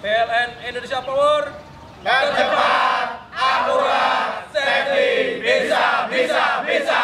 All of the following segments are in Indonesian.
PLN Indonesia Power. Tercepat, akurat, safety, bisa.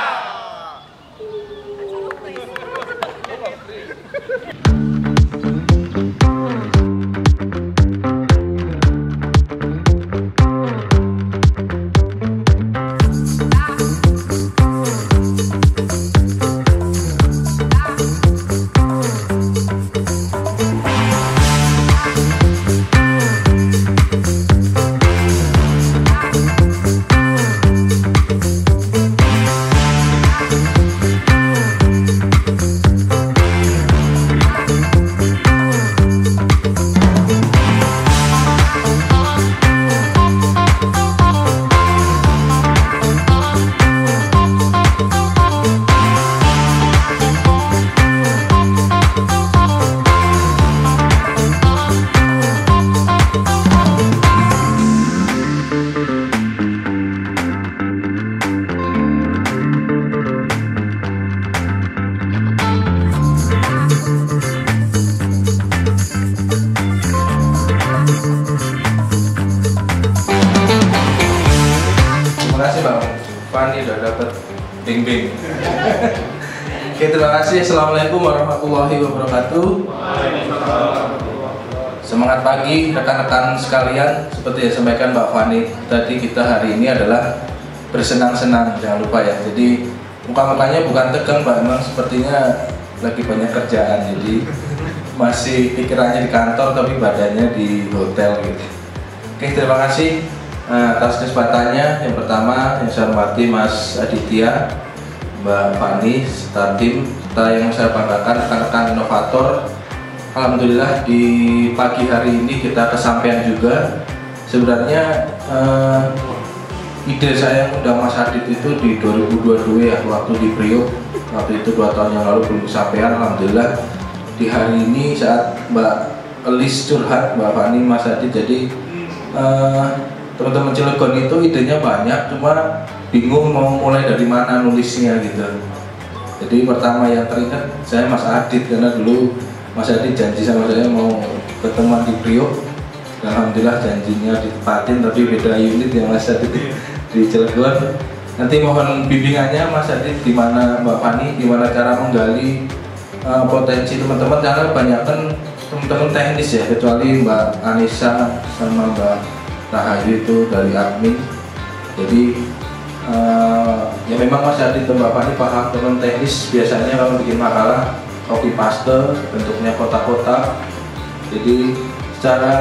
Terima kasih Bang Fani udah dapat bing-bing. Oke, terima kasih. Assalamualaikum warahmatullahi wabarakatuh. Semangat pagi rekan-rekan sekalian. Seperti yang disampaikan Mbak Fani tadi, kita hari ini adalah bersenang-senang, jangan lupa ya. Jadi muka-mukanya bukan tegang Mbak, memang sepertinya lagi banyak kerjaan. Jadi masih pikirannya di kantor tapi badannya di hotel gitu. Oke, terima kasih atas kesempatannya. Yang pertama yang saya hormati Mas Aditya, Mbak Fani, serta tim, serta yang saya banggakan rekan-rekan inovator. Alhamdulillah di pagi hari ini kita kesampaian juga. Sebenarnya ide saya undang Mas Adit itu di 2022 ya, waktu di Priok. Waktu itu 2 tahun yang lalu belum kesampaian. Alhamdulillah di hari ini saat Mbak Elis curhat, Mbak Fani, Mas Adit, jadi teman-teman Cilegon itu idenya banyak, cuma bingung mau mulai dari mana nulisnya gitu. Jadi pertama yang teringat saya Mas Adit, karena dulu Mas Adit janji sama saya mau ketemuan di Priok. Alhamdulillah janjinya ditepatin, tapi beda unit ya Mas Adit di Cilegon. Nanti mohon bimbingannya Mas Adit, gimana Mbak Fani, gimana cara menggali potensi teman-teman, karena banyak kan teman-teman teknis ya, kecuali Mbak Anissa sama Mbak Rahayu itu dari admin. Jadi ya memang Mas Adit dan Mbak Fani paham teman teknis. Biasanya kalau bikin makalah copy paste, bentuknya kotak-kotak. Jadi secara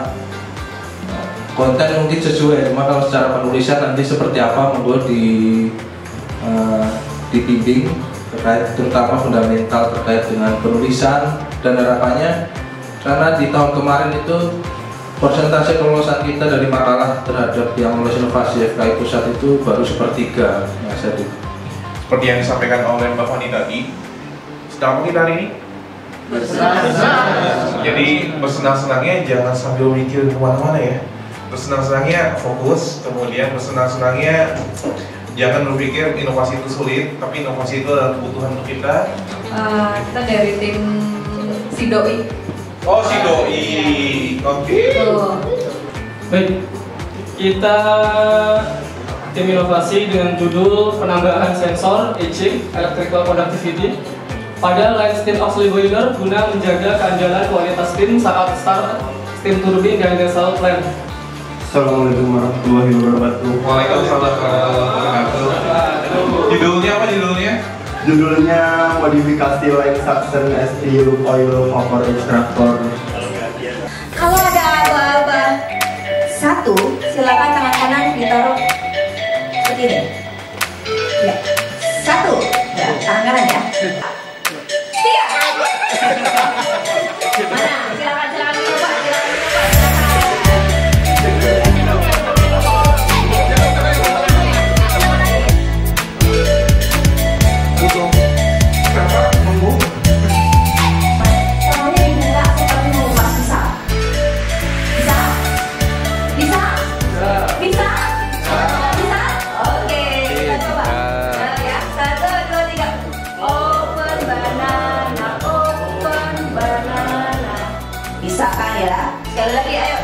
konten mungkin sesuai, cuma kalau secara penulisan nanti seperti apa monggo dibimbing terkait, terutama fundamental terkait dengan penulisan. Dan harapannya, karena di tahun kemarin itu persentase kelulusan kita dari makalah terhadap yang lulus inovasi FKI pusat itu baru 1/3, Mas Adit. Seperti yang disampaikan oleh Mbak Fani tadi, sedang apa kita hari ini? Bersenang-senang. Jadi bersenang-senangnya jangan sambil mikir kemana-mana ya. Bersenang-senangnya fokus, kemudian bersenang-senangnya jangan berpikir inovasi itu sulit, tapi inovasi itu adalah kebutuhan untuk kita. Kita dari tim Sidoi. Oh, si Doi. Oke. Baik, kita tim inovasi dengan judul penambahan sensor EC (Electrical Conductivity) pada line steam auxiliary boiler guna menjaga keandalan kualitas steam saat start steam turbin dan diesel plant. Assalamualaikum warahmatullahi wabarakatuh. Waalaikumsalam warahmatullahi wabarakatuh. Judulnya apa judulnya? Judulnya modifikasi line suction STU oil vapor extractor. Kalau ada aba-aba satu, silakan tangan kanan ditaruh seperti ini. Ya, satu. Ya, tangan kanan ya. Siap. Mana? Silakan dicoba. Bisa kan ya? Sekali lagi ayo.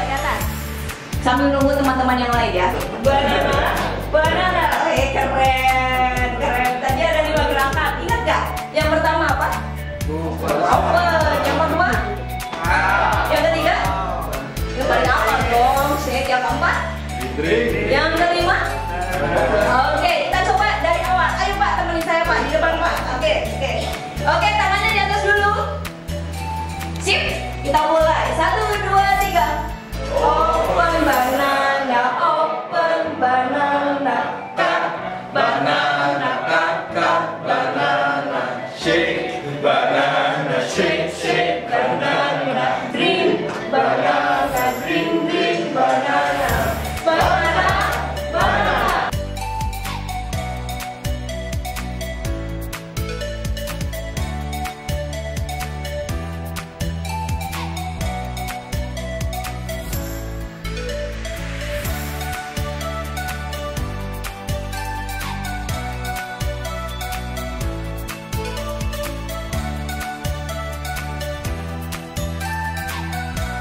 Sambil nunggu teman-teman yang lain ya. Banana, banana. Keren, keren. Tadi ada 5 gerakan. Ingat nggak? Yang pertama apa? Open. Yang kedua? Yang ketiga? Yang paling awal dong. Yang keempat? Yang kelima? Oke, kita coba dari awal. Ayo Pak, temenin saya Pak di depan Pak. Oke. Oke, tangannya di atas dulu. Sip, kita mulai. 1, 2, 3. Open banana, open banana, cut banana, cut banana, shake banana, shake banana, drink banana, drink banana, banana.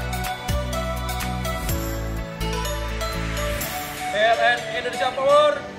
PLN Indonesia Power.